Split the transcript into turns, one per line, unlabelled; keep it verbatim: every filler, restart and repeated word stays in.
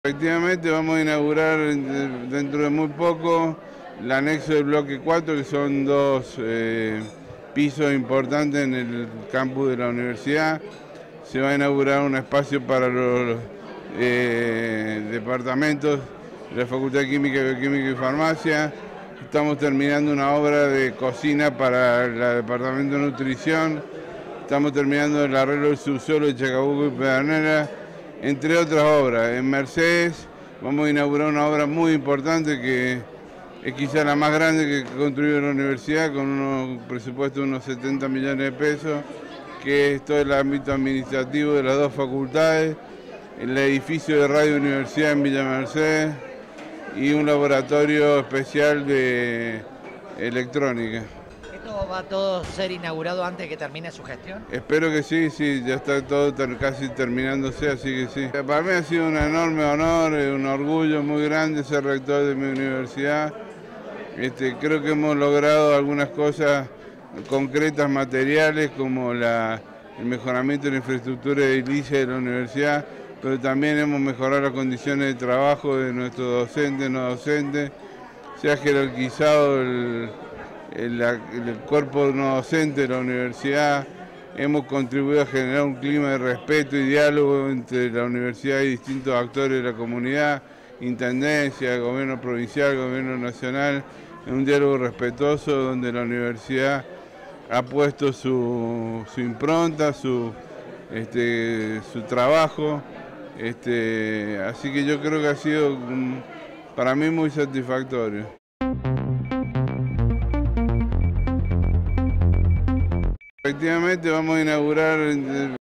Efectivamente vamos a inaugurar dentro de muy poco el anexo del bloque cuatro, que son dos eh, pisos importantes en el campus de la universidad. Se va a inaugurar un espacio para los eh, departamentos de la Facultad de Química, Bioquímica y Farmacia. Estamos terminando una obra de cocina para el departamento de nutrición. Estamos terminando el arreglo del subsuelo de Chacabuco y Pedernera, entre otras obras. En Mercedes vamos a inaugurar una obra muy importante que es quizá la más grande que construyó la universidad, con un presupuesto de unos setenta millones de pesos, que es todo el ámbito administrativo de las dos facultades, el edificio de Radio Universidad en Villa Mercedes y un laboratorio especial de electrónica.
¿Esto va a todo ser inaugurado antes de que termine su gestión?
Espero que sí, sí, ya está todo ter casi terminándose, así que sí. Para mí ha sido un enorme honor, un orgullo muy grande ser rector de mi universidad. Este, creo que hemos logrado algunas cosas concretas, materiales, como la, el mejoramiento de la infraestructura edilicia de la universidad, pero también hemos mejorado las condiciones de trabajo de nuestros docentes, no docentes. Se ha jerarquizado el, el, el cuerpo no docente de la universidad. Hemos contribuido a generar un clima de respeto y diálogo entre la universidad y distintos actores de la comunidad, intendencia, gobierno provincial, gobierno nacional, en un diálogo respetuoso donde la universidad ha puesto su, su impronta, su, este, su trabajo. Este, así que yo creo que ha sido para mí muy satisfactorio. Efectivamente vamos a inaugurar